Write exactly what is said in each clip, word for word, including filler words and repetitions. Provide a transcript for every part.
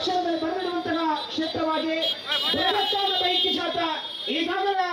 ಅಕ್ಷರ ಮೇಲೆ ಬರೆದಿರುವಂತಹ ಕ್ಷೇತ್ರವಾಗಿ ಬೃಹತ್ತಾದ ಬೈಕ್ ಜಾತ ಈಗಾಗಲೇ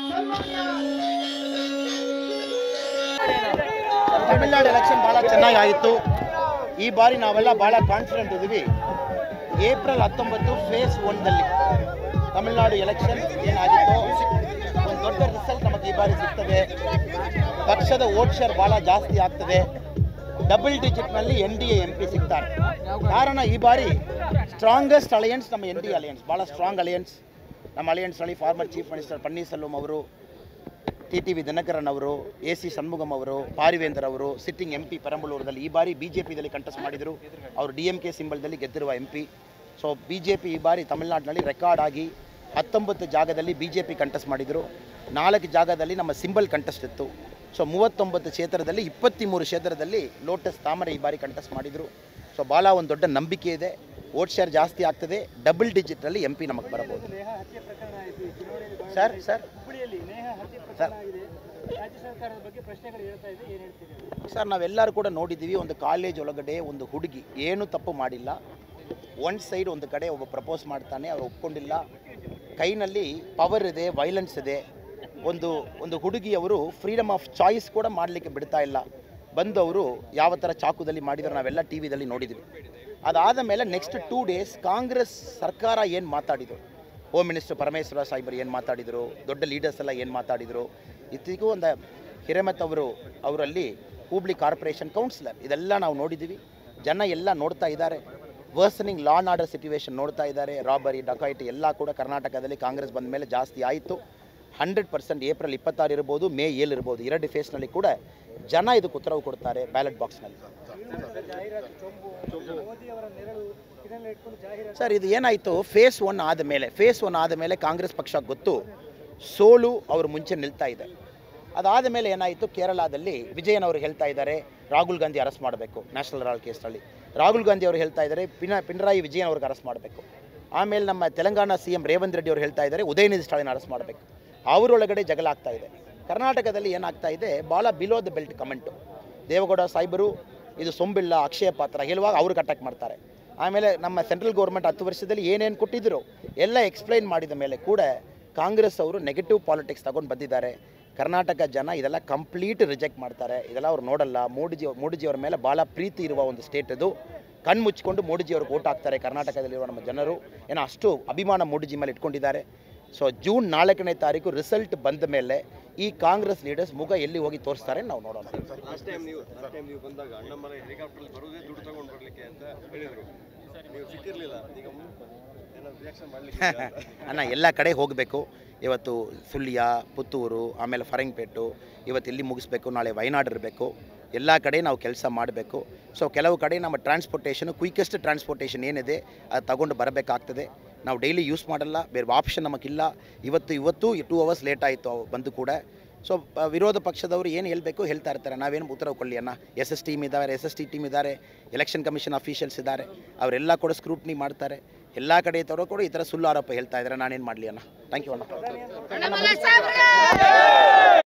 ತಮಿಳುನಾಡು ಎಲೆಕ್ಷನ್ ಭಾಳ ಚೆನ್ನಾಗಿ ಆಯಿತು. ಈ ಬಾರಿ ನಾವೆಲ್ಲ ಭಾಳ ಕಾನ್ಫಿಡೆಂಟ್ ಇದ್ದೀವಿ. ಏಪ್ರಿಲ್ ಹತ್ತೊಂಬತ್ತು ಫೇಸ್ ಒನ್ದಲ್ಲಿ ತಮಿಳುನಾಡು ಎಲೆಕ್ಷನ್ ಏನಾಗಿತ್ತು ಒಂದು ದೊಡ್ಡ ರಿಸಲ್ಟ್ ನಮಗೆ ಈ ಬಾರಿ ಸಿಗ್ತದೆ. ಪಕ್ಷದ ವೋಟ್ ಶೇರ್ ಭಾಳ ಜಾಸ್ತಿ ಆಗ್ತದೆ. ಡಬಲ್ ಡಿಜಿಟ್ನಲ್ಲಿ N D A M P ಸಿಗ್ತಾರೆ. ಕಾರಣ ಈ ಬಾರಿ ಸ್ಟ್ರಾಂಗೆಸ್ಟ್ ಅಲಯನ್ಸ್ ನಮ್ಮ ಎನ್ ಡಿ ಎ ಅಲಯನ್ಸ್, ಭಾಳ ಸ್ಟ್ರಾಂಗ್ ಅಲಯನ್ಸ್. ನಮ್ಮ ಅಲಯನ್ಸ್ನಲ್ಲಿ ಫಾರ್ಮರ್ ಚೀಫ್ ಮಿನಿಸ್ಟರ್ ಪನ್ನೀರ್ಸೆಲ್ವಂ ಅವರು, ಟಿ ಟಿ ವಿ ದಿನಕರನ್ ಅವರು, ಎ ಸಿ ಷಣ್ಮುಗಂ ಅವರು, ಪಾರಿವೇಂದರ್ ಅವರು ಸಿಟ್ಟಿಂಗ್ ಎಂ ಪಿ ಪೆರಂಬಲೂರದಲ್ಲಿ ಈ ಬಾರಿ ಬಿ ಜೆ ಪಿದಲ್ಲಿ ಕಂಟೆಸ್ಟ್ ಮಾಡಿದರು. ಅವರು ಡಿ ಎಂ ಕೆ ಸಿಂಬಲ್ದಲ್ಲಿ ಗೆದ್ದಿರುವ M P. So B J P ಈ ಬಾರಿ ತಮಿಳುನಾಡಿನಲ್ಲಿ ರೆಕಾರ್ಡ್ ಆಗಿ ಹತ್ತೊಂಬತ್ತು ಜಾಗದಲ್ಲಿ ಬಿ ಜೆ ಪಿ ಕಂಟೆಸ್ಟ್ ಮಾಡಿದರು. ನಾಲ್ಕು ಜಾಗದಲ್ಲಿ ನಮ್ಮ ಸಿಂಬಲ್ ಕಂಟೆಸ್ಟ್ ಇತ್ತು. ಸೊ ಮೂವತ್ತೊಂಬತ್ತು ಕ್ಷೇತ್ರದಲ್ಲಿ ಇಪ್ಪತ್ತ್ಮೂರು ಕ್ಷೇತ್ರದಲ್ಲಿ ಲೋಟಸ್ ತಾಮರೆ ಈ ಬಾರಿ ಕಂಟೆಸ್ಟ್ ಮಾಡಿದರು. ಸೊ ಭಾಳ ಒಂದು ದೊಡ್ಡ ನಂಬಿಕೆ ಇದೆ. ವೋಟ್ ಶೇರ್ ಜಾಸ್ತಿ ಆಗ್ತದೆ. ಡಬಲ್ ಡಿಜಿಟಲ್ಲಿ ಎಂ ಪಿ ನಮಗೆ ಬರಬಹುದು. ಸರ್ ಸರ್ ಸರ್ ಸರ್ ನಾವೆಲ್ಲರೂ ಕೂಡ ನೋಡಿದ್ದೀವಿ. ಒಂದು ಕಾಲೇಜ್ ಒಳಗಡೆ ಒಂದು ಹುಡುಗಿ ಏನು ತಪ್ಪು ಮಾಡಿಲ್ಲ. ಒನ್ ಸೈಡ್ ಒಂದು ಕಡೆ ಒಬ್ಬ ಪ್ರಪೋಸ್ ಮಾಡ್ತಾನೆ, ಅವ್ರು ಒಪ್ಕೊಂಡಿಲ್ಲ. ಕೈನಲ್ಲಿ ಪವರ್ ಇದೆ, ವೈಲೆನ್ಸ್ ಇದೆ. ಒಂದು ಒಂದು ಹುಡುಗಿಯವರು ಫ್ರೀಡಮ್ ಆಫ್ ಚಾಯ್ಸ್ ಕೂಡ ಮಾಡಲಿಕ್ಕೆ ಬಿಡ್ತಾ ಇಲ್ಲ. ಬಂದವರು ಯಾವ ಥರ ಚಾಕುದಲ್ಲಿ ಮಾಡಿದ್ರು ನಾವೆಲ್ಲ ಟಿ ವಿದಲ್ಲಿ ನೋಡಿದ್ವಿ. ಅದಾದ ಮೇಲೆ ನೆಕ್ಸ್ಟ್ ಟೂ ಡೇಸ್ ಕಾಂಗ್ರೆಸ್ ಸರ್ಕಾರ ಏನು ಮಾತಾಡಿದರು, ಹೋಮ್ ಮಿನಿಸ್ಟರ್ ಪರಮೇಶ್ವರ ಸಾಹೇಬರು ಏನು ಮಾತಾಡಿದರು, ದೊಡ್ಡ ಲೀಡರ್ಸ್ ಎಲ್ಲ ಏನು ಮಾತಾಡಿದರು. ಇತ್ತಿಗೂ ಒಂದು ಹಿರೇಮಠ್ ಅವರು ಅವರಲ್ಲಿ ಹೂಬ್ಳಿ ಕಾರ್ಪೊರೇಷನ್ ಕೌನ್ಸಿಲರ್ ಇದೆಲ್ಲ ನಾವು ನೋಡಿದ್ದೀವಿ. ಜನ ಎಲ್ಲ ನೋಡ್ತಾ ಇದ್ದಾರೆ. Worsening law and order situation ನೋಡ್ತಾ ಇದ್ದಾರೆ. ರಾಬರಿ, ಡಕಾಯಿಟಿ ಎಲ್ಲ ಕೂಡ ಕರ್ನಾಟಕದಲ್ಲಿ ಕಾಂಗ್ರೆಸ್ ಬಂದ ಮೇಲೆ ಜಾಸ್ತಿ ಆಯಿತು. ಹಂಡ್ರೆಡ್ ಪರ್ಸೆಂಟ್ ಏಪ್ರಿಲ್ ಇಪ್ಪತ್ತಾರು ಇರ್ಬೋದು, ಮೇ ಏಳು ಇರ್ಬೋದು, ಎರಡು ಫೇಸ್ನಲ್ಲಿ ಕೂಡ ಜನ ಇದಕ್ಕೆ ಉತ್ತರವು ಕೊಡ್ತಾರೆ ಬ್ಯಾಲೆಟ್ ಬಾಕ್ಸ್ನಲ್ಲಿ. ಸರ್ ಇದು ಏನಾಯಿತು, ಫೇಸ್ ಒನ್ ಆದ ಮೇಲೆ ಫೇಸ್ ಒನ್ ಆದ ಮೇಲೆ ಕಾಂಗ್ರೆಸ್ ಪಕ್ಷ ಗೊತ್ತು ಸೋಲು ಅವರು ಮುಂಚೆ ನಿಲ್ತಾ ಇದೆ. ಅದಾದ ಮೇಲೆ ಏನಾಯಿತು, ಕೇರಳದಲ್ಲಿ ವಿಜಯನ್ ಅವರು ಹೇಳ್ತಾ ಇದ್ದಾರೆ ರಾಹುಲ್ ಗಾಂಧಿ ಅರೆಸ್ಟ್ ಮಾಡಬೇಕು ನ್ಯಾಷನಲ್ ರಾಲ್ ಕೇಸ್ನಲ್ಲಿ. ರಾಹುಲ್ ಗಾಂಧಿ ಅವರು ಹೇಳ್ತಾ ಇದ್ದಾರೆ ಪಿನ ಪಿಣರಾಯಿ ವಿಜಯನ್ ಅವ್ರಿಗೆ ಅರೆಸ್ಟ್ ಮಾಡಬೇಕು. ಆಮೇಲೆ ನಮ್ಮ ತೆಲಂಗಾಣ ಸಿ ಎಂ ರೇವಂತ್ ರೆಡ್ಡಿ ಅವರು ಹೇಳ್ತಾ ಇದ್ದಾರೆ ಉದಯನಿಧಿ ಸ್ಟಾಲಿನ್ ಅರೆಸ್ಟ್ ಮಾಡಬೇಕು. ಅವರೊಳಗಡೆ ಜಗಳ ಆಗ್ತಾ ಇದೆ. ಕರ್ನಾಟಕದಲ್ಲಿ ಏನಾಗ್ತಾ ಇದೆ, ಭಾಳ below the belt comment. Deve Gowda ಸಾಹೇಬರು ಇದು ಸೊಂಬಿಲ್ಲ, ಅಕ್ಷಯ ಪಾತ್ರ ಹೇಳುವಾಗ ಅವ್ರಿಗೆ ಅಟ್ಯಾಕ್ ಮಾಡ್ತಾರೆ. ಆಮೇಲೆ ನಮ್ಮ ಸೆಂಟ್ರಲ್ ಗೌರ್ಮೆಂಟ್ ಹತ್ತು ವರ್ಷದಲ್ಲಿ ಏನೇನು ಕೊಟ್ಟಿದ್ರು ಎಲ್ಲ ಎಕ್ಸ್ಪ್ಲೈನ್ ಮಾಡಿದ ಮೇಲೆ ಕೂಡ ಕಾಂಗ್ರೆಸ್ ಅವರು ನೆಗೆಟಿವ್ ಪಾಲಿಟಿಕ್ಸ್ ತಗೊಂಡು ಬಂದಿದ್ದಾರೆ. ಕರ್ನಾಟಕ ಜನ ಇದೆಲ್ಲ ಕಂಪ್ಲೀಟ್ ರಿಜೆಕ್ಟ್ ಮಾಡ್ತಾರೆ. ಇದೆಲ್ಲ ಅವ್ರು ನೋಡಲ್ಲ. ಮೋಡಿಜಿ ಮೋಡಿಜಿಯವರ ಮೇಲೆ ಭಾಳ ಪ್ರೀತಿ ಇರುವ ಒಂದು ಸ್ಟೇಟ್ ಇದು. ಕಣ್ಣು ಮುಚ್ಚಿಕೊಂಡು ಮೋಡಿಜಿಯವ್ರಿಗೆ ಓಟ್ ಹಾಕ್ತಾರೆ ಕರ್ನಾಟಕದಲ್ಲಿರುವ ನಮ್ಮ ಜನರು. ಏನೋ ಅಷ್ಟು ಅಭಿಮಾನ ಮೋಡಿಜಿ ಮೇಲೆ ಇಟ್ಕೊಂಡಿದ್ದಾರೆ. ಸೊ ಜೂನ್ ನಾಲ್ಕನೇ ತಾರೀಕು ರಿಸಲ್ಟ್ ಬಂದ ಮೇಲೆ ಈ ಕಾಂಗ್ರೆಸ್ ಲೀಡರ್ಸ್ ಮುಗ ಎಲ್ಲಿ ಹೋಗಿ ತೋರಿಸ್ತಾರೆ ನಾವು ನೋಡೋಣ. ಅಣ್ಣ ಎಲ್ಲ ಕಡೆ ಹೋಗಬೇಕು. ಇವತ್ತು ಸುಳ್ಯ, ಪುತ್ತೂರು, ಆಮೇಲೆ ಫರಂಗಪೇಟು, ಇವತ್ತು ಇಲ್ಲಿ ಮುಗಿಸ್ಬೇಕು, ನಾಳೆ ವಯನಾಡು ಇರಬೇಕು. ಎಲ್ಲ ಕಡೆ ನಾವು ಕೆಲಸ ಮಾಡಬೇಕು. ಸೊ ಕೆಲವು ಕಡೆ ನಮ್ಮ ಟ್ರಾನ್ಸ್ಪೋರ್ಟೇಷನು ಕ್ವಿಕೆಸ್ಟ್ ಟ್ರಾನ್ಸ್ಪೋರ್ಟೇಷನ್ ಏನಿದೆ ಅದು ತಗೊಂಡು ಬರಬೇಕಾಗ್ತದೆ. ನಾವು ಡೈಲಿ ಯೂಸ್ ಮಾಡಲ್ಲ, ಬೇರೆ ಆಪ್ಷನ್ ನಮಗಿಲ್ಲ. ಇವತ್ತು ಇವತ್ತು ಟೂ ಅವರ್ಸ್ ಲೇಟ್ ಆಯಿತು ಬಂದು ಕೂಡ. ಸೊ ವಿರೋಧ ಪಕ್ಷದವರು ಏನು ಹೇಳಬೇಕು ಹೇಳ್ತಾ ಇರ್ತಾರೆ. ನಾವೇನು ಉತ್ತರ ಕೊಳ್ಳಿ ಅಣ್ಣ. ಎಸ್ ಎಸ್ ಟೀಮ್ ಇದ್ದಾರೆ, ಎಸ್ ಎಸ್ ಟಿ ಟೀಮ್ ಇದ್ದಾರೆ, ಎಲೆಕ್ಷನ್ ಕಮಿಷನ್ ಅಫಿಷಿಯಲ್ಸ್ ಇದ್ದಾರೆ. ಅವರೆಲ್ಲ ಕೂಡ ಸ್ಕ್ರೂಟ್ನಿ ಮಾಡ್ತಾರೆ. ಎಲ್ಲ ಕಡೆ ತರೋ ಕೂಡ ಈ ಥರ ಸುಳ್ಳು ಆರೋಪ ಹೇಳ್ತಾ ಇದ್ದಾರೆ. ನಾನೇನು ಮಾಡಲಿ ಅಣ್ಣ. ಥ್ಯಾಂಕ್ ಯು ಅಣ್ಣ.